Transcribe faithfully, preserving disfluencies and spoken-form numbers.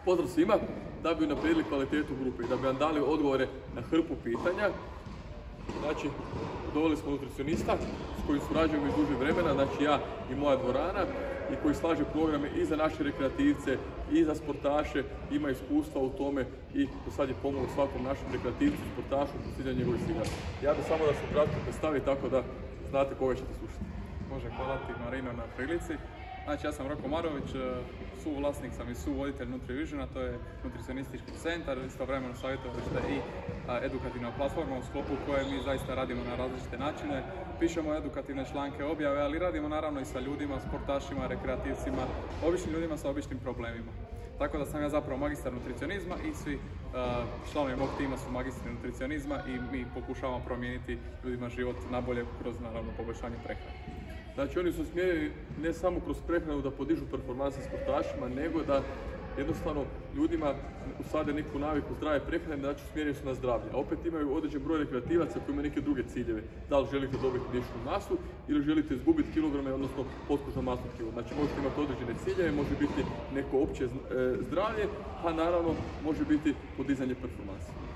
Pozdrav svima, da bi unaprijedili kvalitetu grupe i da bi vam dali odgovore na hrpu pitanja. Znači, doveli smo nutricionista s kojim surađujemo iz duže vremena, znači ja i moja dvorana, i koji slaže programe i za naše rekreativce i za sportaše, ima iskustva u tome i do sad je pomogao svakom našem rekreativcu, sportašu u postizanju njegovih ciljeva. Ja bih samo da se ukratko predstavi tako da znate koga ćete slušati. Može, hvala ti Marino na prilici. Znači, ja sam Roko Marović, suvlasnik sam i suvoditelj NutriVisiona, to je nutricionistički centar, istovremeno savjetovalište i edukativna platforma u sklopu koje mi zaista radimo na različite načine. Pišemo edukativne članke, objave, ali radimo naravno i sa ljudima, sportašima, rekreativcima, običnim ljudima sa običnim problemima. Tako da sam ja zapravo magistar nutricionizma i svi uh, članovi mog tima su magistri nutricionizma i mi pokušavamo promijeniti ljudima život nabolje kroz naravno poboljšanje prehrane. Znači oni su smjereni ne samo kroz prehranu da podižu performanse sportašima, nego da jednostavno ljudima usade neku naviku zdrave prehrane, znači smjereni su na zdravlje. A opet imaju određen broj rekreativaca koji imaju neke druge ciljeve. Da li želite dobiti mišićnu masu ili želite izgubiti kilograme, odnosno potkožno masno tijelo. Znači možete imati određene ciljeve, može biti neko opće zdravlje, a naravno može biti podizanje performanse.